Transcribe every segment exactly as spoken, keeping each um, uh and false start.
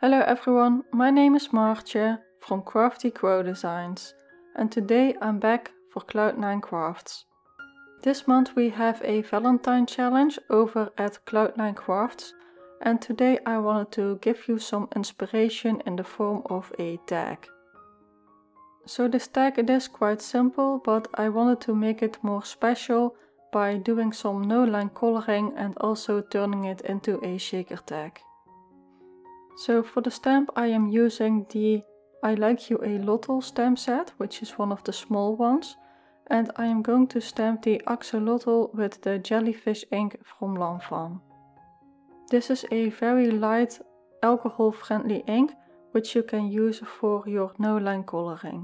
Hello everyone, my name is Maartje from Crafty Crow Designs and today I'm back for Cloud nine Crafts. This month we have a Valentine challenge over at Cloud nine Crafts and today I wanted to give you some inspiration in the form of a tag. So this tag it is quite simple, but I wanted to make it more special by doing some no-line coloring and also turning it into a shaker tag. So for the stamp I am using the I Like You a Lotl stamp set, which is one of the small ones, and I am going to stamp the axolotl with the jellyfish ink from Lanvin. This is a very light alcohol friendly ink which you can use for your no-line coloring.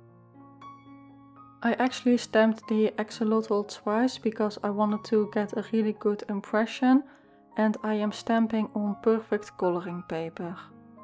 I actually stamped the axolotl twice because I wanted to get a really good impression, and I am stamping on perfect coloring paper.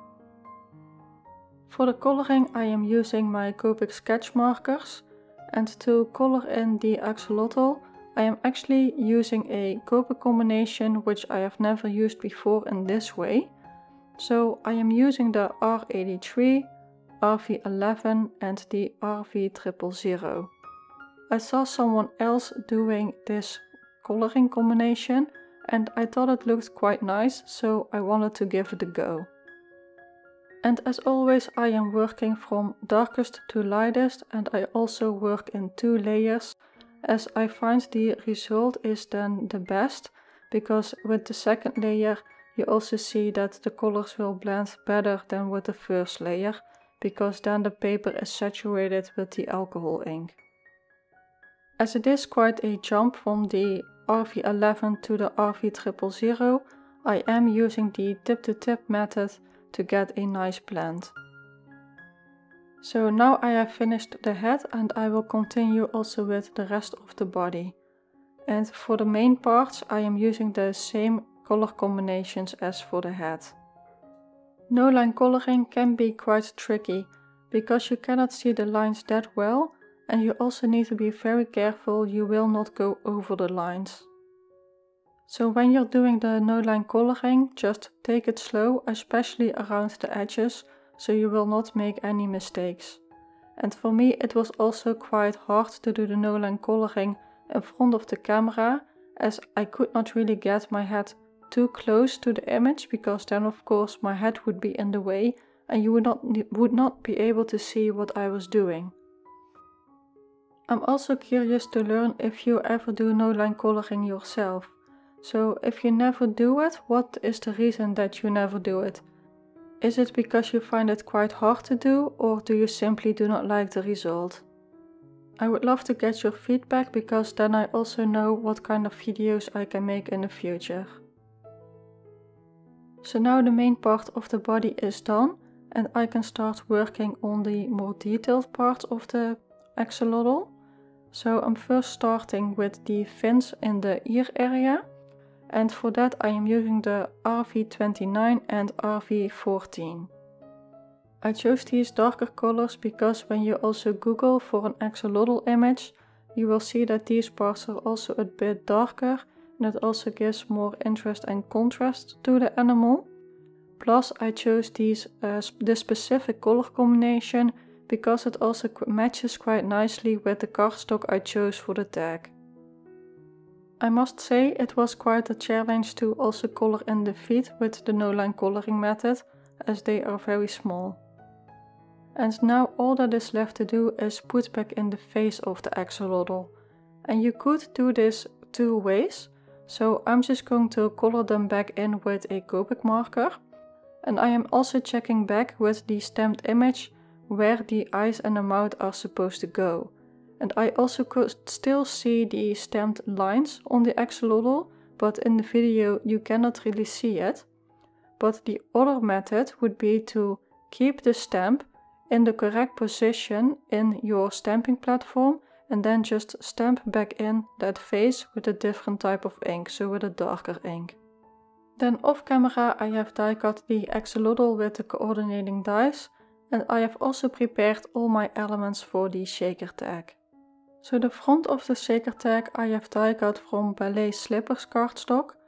For the coloring I am using my Copic sketch markers, and to color in the axolotl I am actually using a Copic combination which I have never used before in this way. So I am using the R eighty-three, R V eleven and the R V zero zero zero. I saw someone else doing this coloring combination and I thought it looked quite nice, so I wanted to give it a go. And as always I am working from darkest to lightest, and I also work in two layers, as I find the result is then the best, because with the second layer you also see that the colors will blend better than with the first layer, because then the paper is saturated with the alcohol ink. As it is quite a jump from the R V eleven to the R V zero zero zero, I am using the tip to tip method to get a nice blend. So now I have finished the head and I will continue also with the rest of the body. And for the main parts I am using the same color combinations as for the head. No-line coloring can be quite tricky because you cannot see the lines that well, and you also need to be very careful you will not go over the lines. So when you're doing the no-line coloring, just take it slow, especially around the edges, so you will not make any mistakes. And for me it was also quite hard to do the no-line coloring in front of the camera, as I could not really get my head too close to the image, because then of course my head would be in the way and you would not, would not be able to see what I was doing. I'm also curious to learn if you ever do no-line coloring yourself. So if you never do it, what is the reason that you never do it? Is it because you find it quite hard to do, or do you simply do not like the result? I would love to get your feedback, because then I also know what kind of videos I can make in the future. So now the main part of the body is done and I can start working on the more detailed parts of the axolotl. So I'm first starting with the fins in the ear area, and for that I am using the R V twenty-nine and R V fourteen. I chose these darker colors because when you also Google for an axolotl image, you will see that these parts are also a bit darker, and it also gives more interest and contrast to the animal. Plus I chose these uh, this specific color combination because it also matches quite nicely with the cardstock I chose for the tag. I must say it was quite a challenge to also color in the feet with the no-line coloring method, as they are very small. And now all that is left to do is put back in the face of the axolotl. And you could do this two ways, so I'm just going to color them back in with a Copic marker. And I am also checking back with the stamped image where the eyes and the mouth are supposed to go. And I also could still see the stamped lines on the axolotl, but in the video you cannot really see it. But the other method would be to keep the stamp in the correct position in your stamping platform and then just stamp back in that face with a different type of ink, so with a darker ink. Then off camera I have die cut the axolotl with the coordinating dies, and I have also prepared all my elements for the shaker tag. So the front of the shaker tag I have die cut from Ballet Slippers cardstock,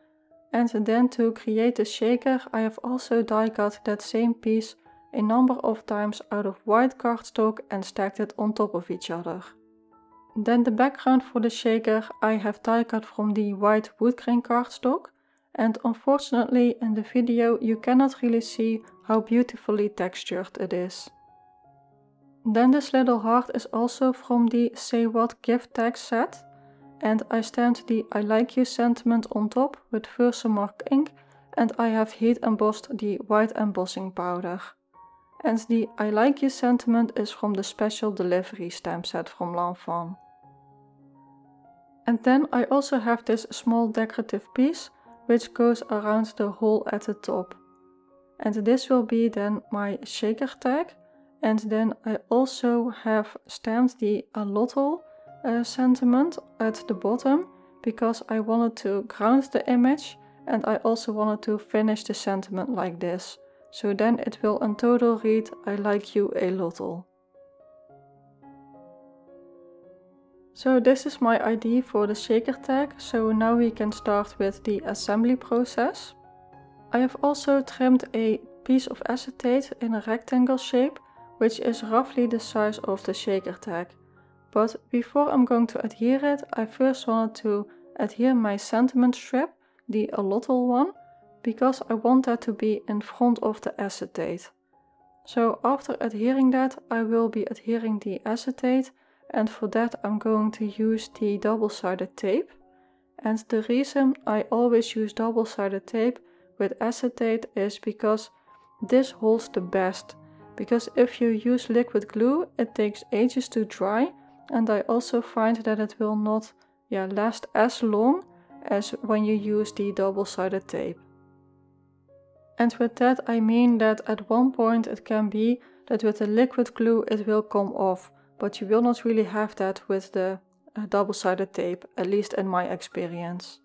And then to create the shaker, I have also die cut that same piece a number of times out of white cardstock and stacked it on top of each other. Then the background for the shaker I have die cut from the white wood grain cardstock, and unfortunately in the video you cannot really see how beautifully textured it is. Then this little heart is also from the Say What gift tag set, and I stamped the I like you sentiment on top with Versamark ink, and I have heat embossed the white embossing powder. And the I like you sentiment is from the special delivery stamp set from Lanvin. And then I also have this small decorative piece which goes around the hole at the top. And this will be then my shaker tag, and then I also have stamped the Alotl uh, sentiment at the bottom because I wanted to ground the image and I also wanted to finish the sentiment like this. So then it will in total read I like you Alotl. So this is my idea for the shaker tag, so now we can start with the assembly process. I have also trimmed a piece of acetate in a rectangle shape, which is roughly the size of the shaker tag. But before I'm going to adhere it, I first wanted to adhere my sentiment strip, the Alotl one, because I want that to be in front of the acetate. So after adhering that, I will be adhering the acetate, and for that I'm going to use the double-sided tape. And the reason I always use double-sided tape with acetate is because this holds the best. Because if you use liquid glue, it takes ages to dry, and I also find that it will not yeah, last as long as when you use the double-sided tape. And with that I mean that at one point it can be that with the liquid glue it will come off, but you will not really have that with the uh, double-sided tape, at least in my experience.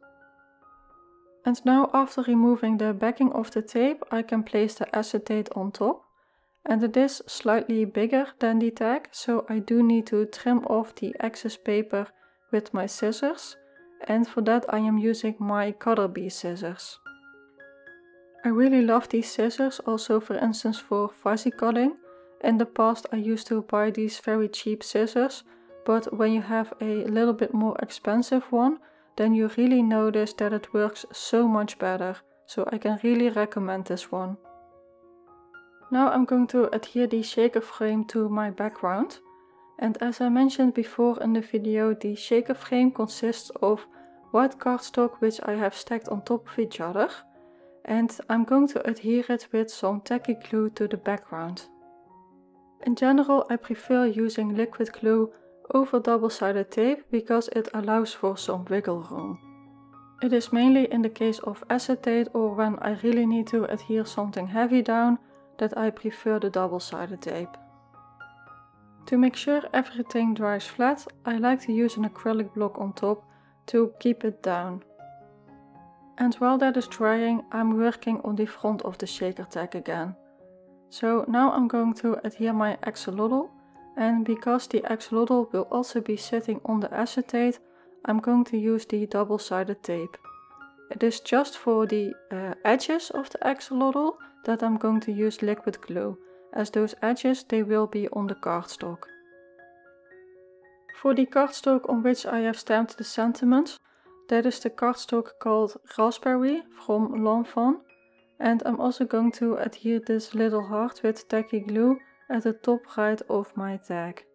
And now after removing the backing of the tape, I can place the acetate on top. And it is slightly bigger than the tag, so I do need to trim off the excess paper with my scissors. And for that I am using my Cutter Bee scissors. I really love these scissors, also for instance for fuzzy cutting. In the past I used to buy these very cheap scissors, but when you have a little bit more expensive one, then you really notice that it works so much better. So I can really recommend this one. Now I'm going to adhere the shaker frame to my background. And as I mentioned before in the video, the shaker frame consists of white cardstock which I have stacked on top of each other. And I'm going to adhere it with some tacky glue to the background. In general I prefer using liquid glue over double-sided tape because it allows for some wiggle room. It is mainly in the case of acetate or when I really need to adhere something heavy down that I prefer the double-sided tape. To make sure everything dries flat, I like to use an acrylic block on top to keep it down. And while that is drying, I'm working on the front of the shaker tag again. So now I'm going to adhere my axolotl, and because the axolotl will also be sitting on the acetate, I'm going to use the double-sided tape. It is just for the uh, edges of the axolotl that I'm going to use liquid glue, as those edges they will be on the cardstock. For the cardstock on which I have stamped the sentiments, that is the cardstock called Raspberry from Lanvin, and I'm also going to adhere this little heart with tacky glue at the top right of my tag.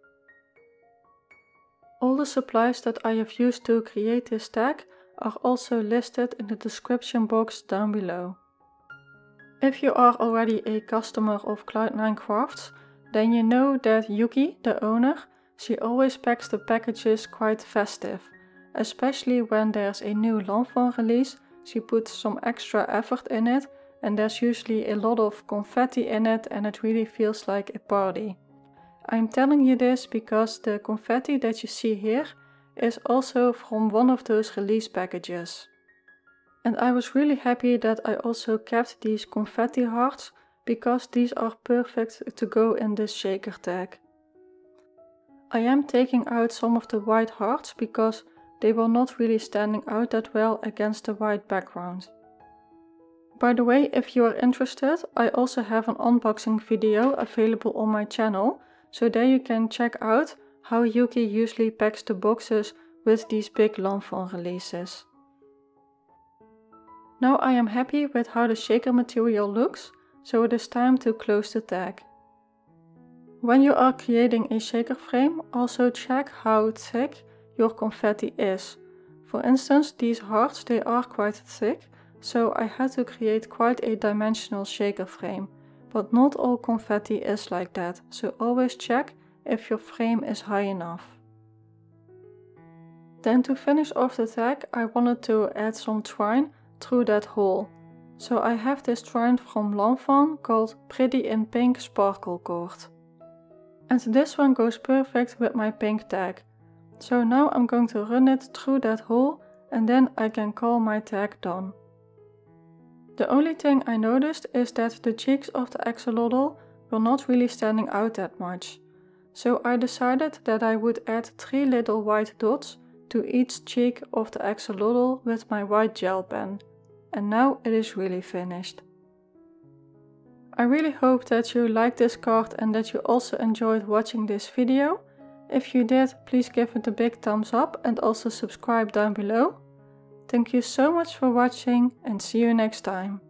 All the supplies that I have used to create this tag are also listed in the description box down below. If you are already a customer of Cloud nine Crafts, then you know that Yuki, the owner, she always packs the packages quite festive. Especially when there's a new Lanvin release, she puts some extra effort in it, and there's usually a lot of confetti in it and it really feels like a party. I'm telling you this because the confetti that you see here is also from one of those release packages. And I was really happy that I also kept these confetti hearts because these are perfect to go in this shaker tag. I am taking out some of the white hearts because they were not really standing out that well against the white background. By the way, if you are interested, I also have an unboxing video available on my channel, so there you can check out how Yuki usually packs the boxes with these big Lanvin releases. Now I am happy with how the shaker material looks, so it is time to close the tag. When you are creating a shaker frame, also check how thick your confetti is. For instance, these hearts, they are quite thick, so I had to create quite a dimensional shaker frame, but not all confetti is like that, so always check if your frame is high enough. Then to finish off the tag, I wanted to add some twine through that hole. So I have this twine from Lanvin called Pretty in Pink Sparkle Cord. And this one goes perfect with my pink tag. So now I'm going to run it through that hole and then I can call my tag done. The only thing I noticed is that the cheeks of the axolotl were not really standing out that much. So I decided that I would add three little white dots to each cheek of the axolotl with my white gel pen. And now it is really finished. I really hope that you liked this card and that you also enjoyed watching this video. If you did, please give it a big thumbs up and also subscribe down below. Thank you so much for watching and see you next time.